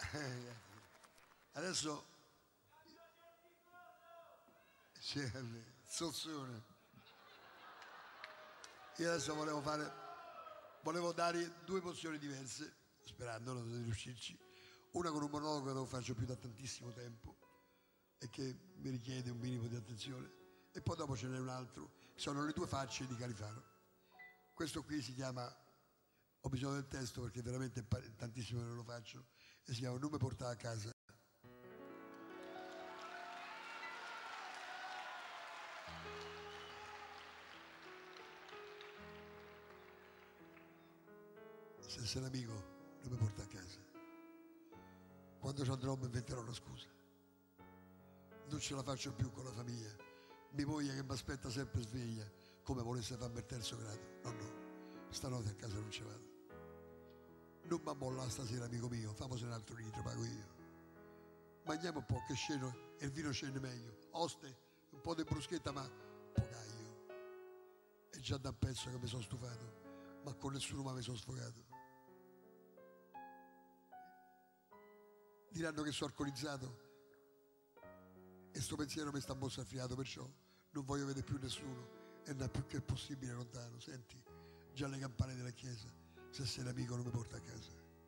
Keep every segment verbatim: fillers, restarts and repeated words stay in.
Adesso c'è Zozzone. Io adesso volevo fare, volevo dare due emozioni diverse, sperando di riuscirci. Una con un monologo che non faccio più da tantissimo tempo e che mi richiede un minimo di attenzione, e poi dopo ce n'è un altro, sono le due facce di Califano. Questo qui si chiama, ho bisogno del testo perché veramente è tantissimo che non lo faccio, e si chiama Non mi portare a casa. Se sei un amico non mi porta a casa. Quando ci andrò mi inventerò una scusa. Non ce la faccio più con la famiglia. Mia moglie che mi aspetta sempre sveglia, come volesse farmi il terzo grado. No, no, stanotte a casa non ci vado. Non mi ammolla stasera, amico mio, famose un altro litro, pago io. Mangiamo un po', che sceno, e il vino scende meglio. Oste, un po' di bruschetta, ma pocaio. È già da un pezzo che mi sono stufato, ma con nessuno mai mi sono sfogato. Diranno che sono alcolizzato e sto pensiero mi sta mozzafiato, perciò non voglio vedere più nessuno e andare più che possibile lontano. Senti, già le campane della chiesa, se sei l'amico non mi porta a casa.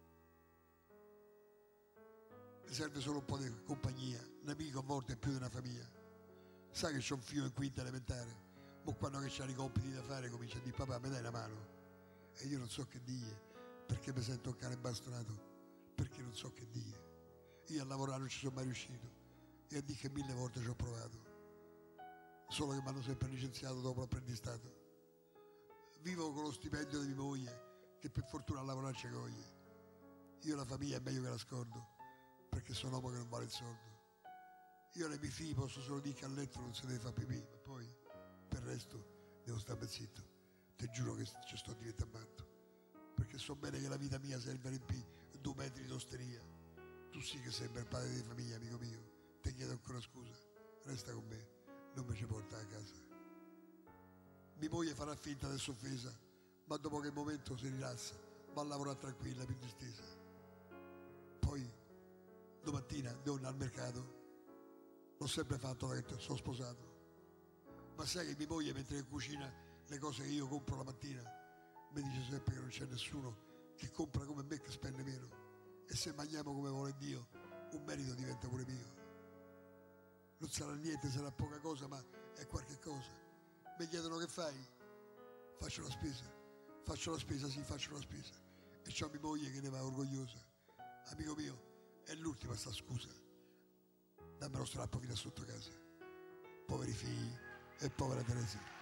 Mi serve solo un po' di compagnia, un amico a volte è più di una famiglia. Sai che c'ho un figlio in quinta elementare, ma quando che c'ha i compiti da fare comincia a dire papà mi dai una mano, e io non so che dire, perché mi sento un cane bastonato, perché non so che dire. Io a lavorare non ci sono mai riuscito e a dire che mille volte ci ho provato, solo che mi hanno sempre licenziato dopo l'apprendistato. Vivo con lo stipendio di mia moglie, che per fortuna a lavorare ci coglie. Io la famiglia è meglio che la scordo, perché sono uomo che non vale il soldo. Io alle mie figlie posso solo dire che a letto non si deve fare pipì, ma poi per il resto devo stare zitto. Ti giuro che ci sto diventando matto, perché so bene che la vita mia serve a riempire due metri d'osteria. Tu sì che sei il padre di famiglia, amico mio. Ti chiedo ancora scusa, resta con me, non mi ci porta a casa. Mia moglie farà finta di essere offesa, ma dopo che il momento si rilassa, va a lavorare tranquilla, più distesa. Poi domattina devo andare al mercato, l'ho sempre fatto da che sono sposato. Ma sai che mia moglie, mentre cucina le cose che io compro la mattina, mi dice sempre che non c'è nessuno che compra come me, che spende meno. E se mangiamo come vuole Dio, un merito diventa pure mio. Non sarà niente, sarà poca cosa, ma è qualche cosa. Mi chiedono che fai? Faccio la spesa. Faccio la spesa, sì, faccio la spesa. E c'ho mia moglie che ne va orgogliosa. Amico mio, è l'ultima sta scusa. Dammi lo strappo fino a sotto casa. Poveri figli e povera Teresa.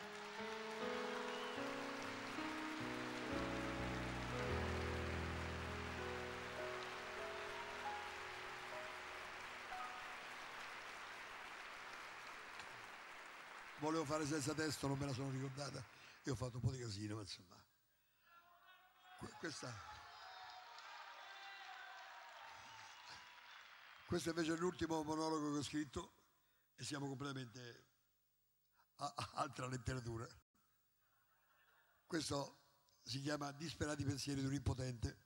Volevo fare senza testo, non me la sono ricordata e ho fatto un po' di casino, ma insomma. Questa, questo invece è l'ultimo monologo che ho scritto e siamo completamente a, a altra letteratura. Questo si chiama Disperati pensieri di un impotente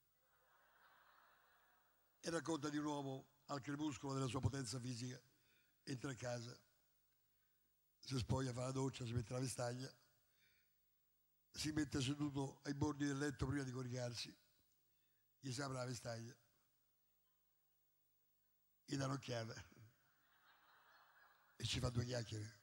e racconta di un uomo al crepuscolo della sua potenza fisica. Entra a casa, si spoglia, fa la doccia, si mette la vestaglia, si mette seduto ai bordi del letto prima di coricarsi, gli si apre la vestaglia, gli dà un'occhiata e ci fa due chiacchiere.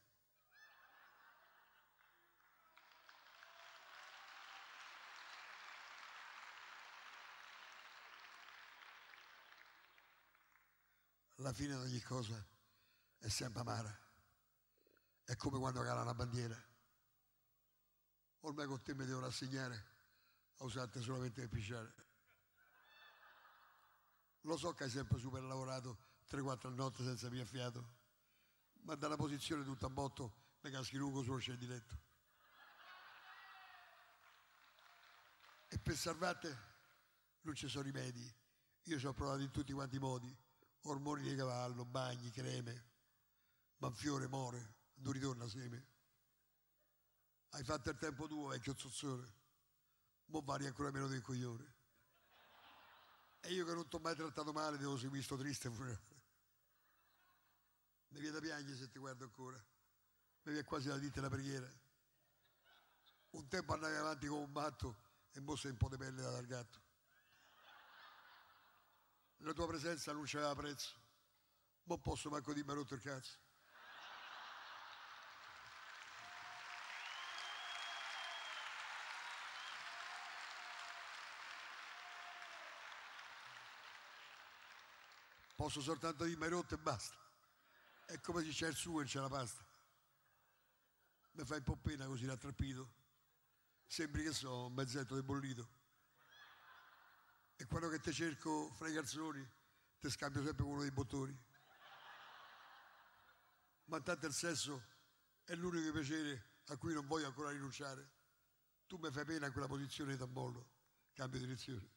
La fine di ogni cosa è sempre amara. È come quando cala una bandiera. Ormai con te mi devo rassegnare a usarti solamente per pisciare. Lo so che hai sempre super lavorato tre quattro notti senza via fiato, ma dalla posizione tutta a botto mi caschi lungo sullo scendiletto. E per salvarti non ci sono rimedi. Io ci ho provato in tutti quanti i modi. Ormoni di cavallo, bagni, creme, manfiore, more, non ritorna seme. Hai fatto il tempo tuo, vecchio zozzone, mo vari ancora meno del coglione. E io che non ti ho mai trattato male devo seguire sto triste funerale. Mi viene da piangere se ti guardo ancora. Mi viene quasi da dirti la preghiera. Un tempo andavi avanti come un matto e mo sei un po' di pelle da dal gatto. La tua presenza non c'aveva prezzo. Mo posso manco dirmi rotto il cazzo. Posso soltanto dirmi rotto e basta. È come se c'è il sugo e c'è la pasta. Mi fai un po' pena così rattrappito. Sembri che so un mezzetto di bollito. E quando che ti cerco fra i calzoni ti scambio sempre con uno dei bottoni. Ma tanto il sesso è l'unico piacere a cui non voglio ancora rinunciare. Tu mi fai pena in quella posizione di tambollo. Cambio direzione.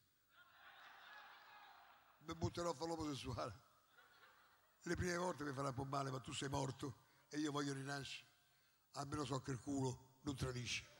Mi butterò a fare l'omosessuale. Le prime volte mi farà un po' male, ma tu sei morto e io voglio rinascere. Almeno so che il culo non tradisce.